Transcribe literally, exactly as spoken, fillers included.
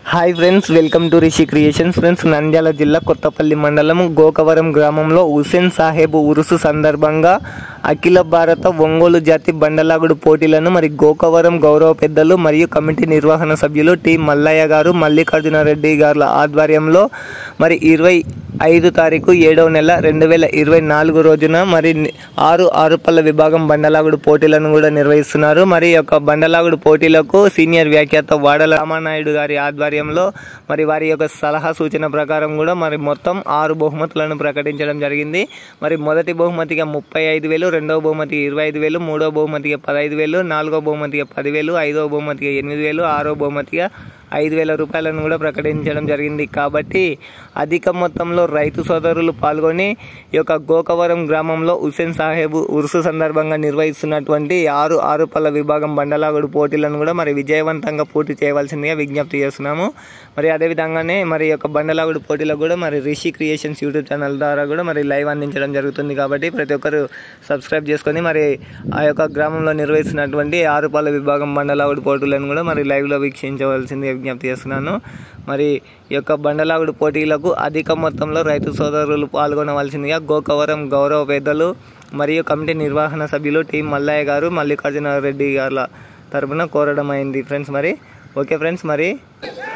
Hi friends, welcome to Rishi creations. Friends, Nandyal జిల్లా కొత్తపల్లి మండలం గోకవరం గ్రామంలో హుస్సేన్ సాహెబ్ ఉరుసు సందర్భంగా అఖిల భారత ఒంగోలు జాతి బండలాగుడు పోటీలను మరి గోకవరం గౌరవ పెద్దలు మరియు కమిటీ నిర్వహణ సభ్యులు టి మల్లయ్య గారు, మల్లికార్జున రెడ్డి గారుల ఆధ్వర్యంలో మరి ఇరవై ఐదు తారీఖు ఏడవ నెల రెండు వేల ఇరవై నాలుగు రోజున మరి ఆరు ఆరుపల్ల విభాగం బండలాగుడు పోటీలను కూడా నిర్వహిస్తున్నారు. మరి యొక్క బండలాగుడు పోటీలకు సీనియర్ వ్యాఖ్యాత వాడల రామానాయుడు గారి ఆధ్వర్యంలో మరి వారి యొక్క సలహా సూచన ప్రకారం కూడా మరి మొత్తం ఆరు బహుమతులను ప్రకటించడం జరిగింది. మరి మొదటి బహుమతిగా ముప్పై ఐదు వేలు, రెండవ బహుమతికి ఇరవై ఐదు వేలు, మూడవ బహుమతిగా పదహైదు వేలు, నాలుగవ బహుమతిగా పదివేలు, ఐదవ బహుమతిగా ఎనిమిది వేలు, ఆరవ బహుమతిగా ఐదు వేల రూపాయలను కూడా ప్రకటించడం జరిగింది. కాబట్టి అధిక మొత్తంలో రైతు సోదరులు పాల్గొని ఈ యొక్క గోకవరం గ్రామంలో హుస్సేన్ సాహెబ్ ఉరుసు సందర్భంగా నిర్వహిస్తున్నటువంటి ఆరు ఆరుపల్ల విభాగం బండలాగుడు పోటీలను కూడా మరి విజయవంతంగా పూర్తి చేయవలసిందిగా విజ్ఞప్తి చేస్తున్నాము. మరి అదేవిధంగానే మరి యొక్క బండలాగుడు పోటీలకు కూడా మరి రిషి క్రియేషన్స్ యూట్యూబ్ ఛానల్ ద్వారా కూడా మరి లైవ్ అందించడం జరుగుతుంది. కాబట్టి ప్రతి ఒక్కరు సబ్స్క్రైబ్ చేసుకొని మరి ఆ యొక్క గ్రామంలో నిర్వహిస్తున్నటువంటి ఆరుపల్ల విభాగం బండలాగుడు పోటీలను కూడా మరి లైవ్లో వీక్షించవలసిందిగా విజ్ఞప్తి చేస్తున్నాను. మరి ఈ యొక్క బండలాగుడు పోటీలకు అధిక మొత్తంలో రైతు సోదరులు పాల్గొనవలసిందిగా గోకవరం గౌరవ పెద్దలు మరియు కమిటీ నిర్వహణ సభ్యులు టి మల్లయ్య గారు, మల్లికార్జున రెడ్డి గారుల తరపున కోరడం అయింది. ఫ్రెండ్స్, మరి ఓకే ఫ్రెండ్స్, మరి